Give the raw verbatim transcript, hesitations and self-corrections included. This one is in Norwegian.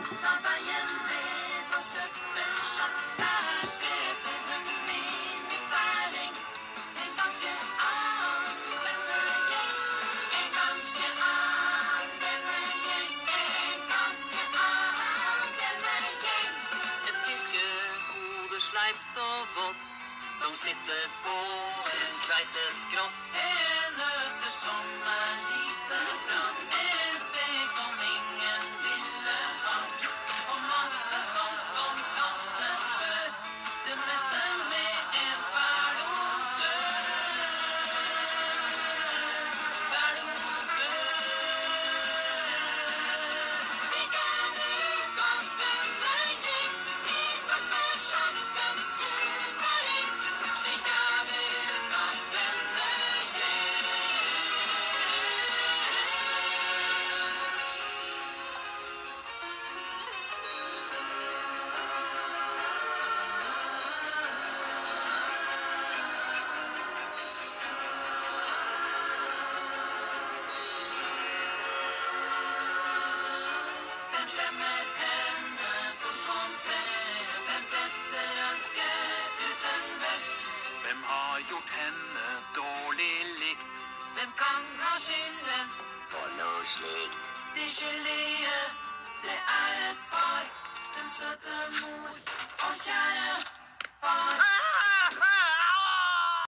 Ta veien ned på søppelsjappa, treffer hun min i pæring. En ganske anvendende gjeng, en ganske anvendende gjeng, en ganske anvendende gjeng. Et fiskehode sleipt og vått, som sitter på en kveiteskrott. En øster som er lite bra, en steg som ingen ville ha, og masse sånt som kastes før, det meste med en fæl odør. Fæl odør. Slik er det ukas vennegjeng i søppelsjappens turnering. Slik er det ukas vennegjeng. Hvem skjemmer henne på pompe? Hvem stetter ønske uten vett? Hvem har gjort henne dårlig likt? Hvem kan ha skylden For noe slikt. de skyldige? Det er et par, den søte mor og kjære far.